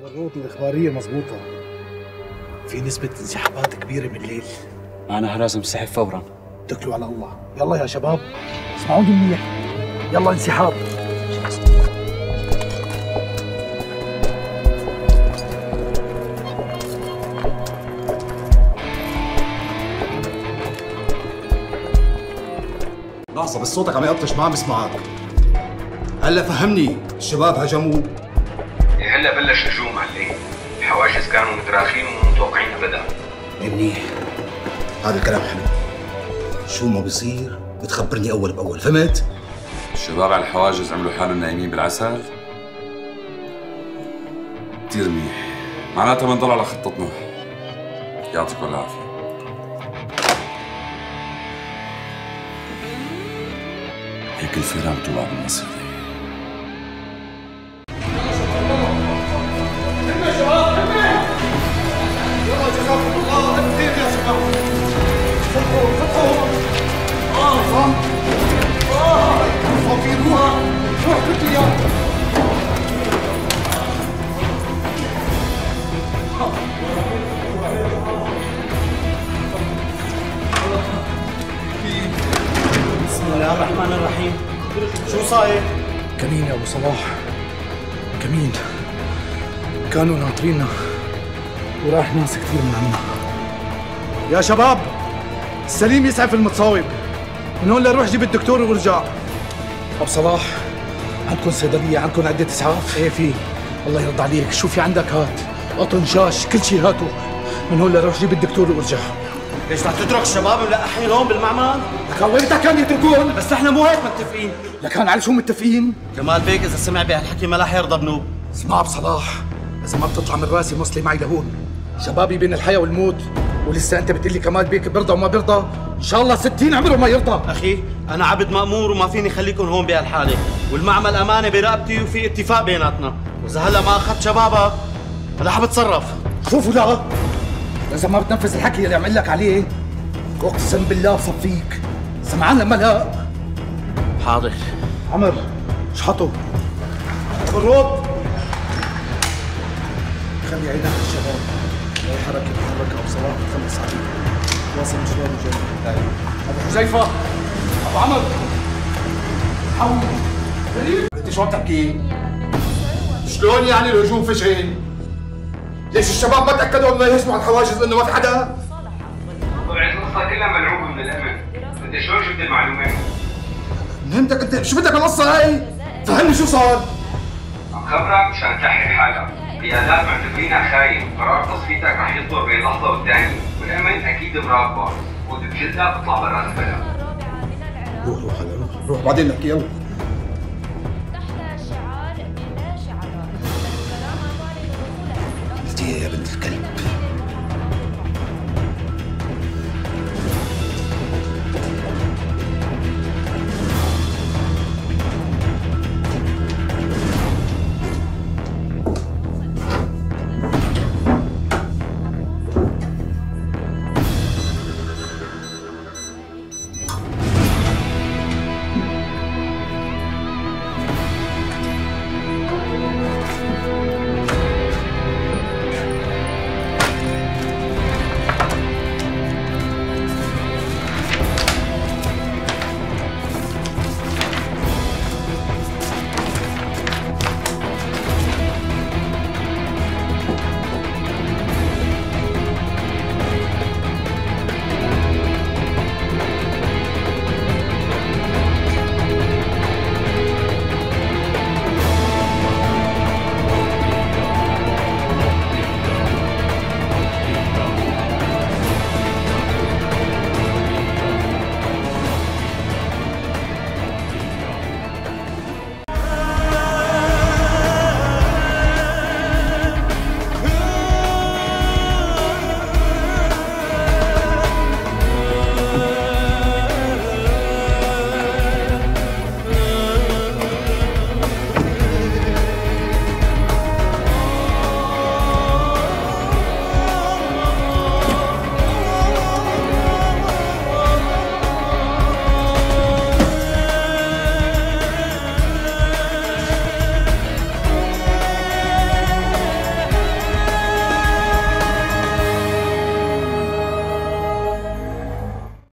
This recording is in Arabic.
الروت الإخبارية مضبوطة. في نسبة انسحابات كبيرة من الليل. أنا لازم انسحب فورا. اتكلوا على الله. يلا يا شباب اسمعوني منيح. يلا انسحاب. لحظة بس صوتك عم يقطش ما عم بسمعك. هلا فهمني، الشباب هجموا؟ هلا بلش هجوم عليه، الحواجز كانوا متراخين ومتوقعين ابدا. منيح، هذا الكلام حلو. شو ما بصير بتخبرني اول باول، فهمت؟ الشباب على الحواجز عملوا حالهم نايمين بالعسل؟ كثير منيح، معناتها بنضل على خطتنا. يعطيكم العافية. هيك الفيران بتوقع بالمصير. بسم الله الرحمن الرحيم. شو صاير؟ كمين يا ابو صلاح، كمين. كانوا ناطريننا وراح ناس كثير من عنا. يا شباب السليم يسعف المتصاوب. من هون لروح جيب الدكتور وارجع. ابو صلاح عندكم صيدليه، عندكم عده اسعاف؟ ايه في. الله يرضى عليك، شو في عندك هات. قطن شاش كل شيء هاتوا. من هون لروح جيب الدكتور وارجع. ليش رح تترك الشباب ملقحين هون بالمعمل؟ لكان وين كان يتركون؟ بس نحن مو هيك متفقين. لكان على شو متفقين؟ جمال بيك إذا سمع بهالحكي ما رح يرضى بنوب. اسمع ابو صلاح، اذا ما بتطلع من راسي موصلي معي لهون. شبابي بين الحياه والموت، ولسه انت بتقول لي كمال بيك برضى وما برضى؟ ان شاء الله 60 عمره ما يرضى. اخي انا عبد مأمور وما فيني خليكم هون بهالحاله، والمعمل امانه برقبتي وفي اتفاق بيناتنا، واذا هلا ما اخذت شبابك رح بتصرف. شوفوا لا، اذا ما بتنفذ الحكي اللي عمل لك عليه اقسم بالله بصفيك. سمعان لما لا؟ حاضر. عمر اشحطوا بالروب. خلي عينك على الشباب، اي حركه بتحركها ابو صلاح بتخلص عليك. واصل مشوار وجاي. ابو حذيفه، ابو عمر، حولي. انت شو عم تحكي؟ شلون يعني الهجوم فشل؟ ليش الشباب ما تاكدوا انه يهجموا على الحواجز انه ما في حدا؟ طبعا القصه كلها ملعوبه من الامن، انت شلون جبت المعلومات؟ فهمتك انت، شو بدك القصه هاي؟ فهمني شو صار؟ عم خبرك مشان تحرر حالك، قيادات معتبرينك خاين، قرار تصفيتك رح يصدر بين لحظه والثانيه، والامن اكيد مراقبك، وبجلدك تطلع برا البلد. روح هلا روح بعدين نحكي يلا. قلت يا بنت الكلب.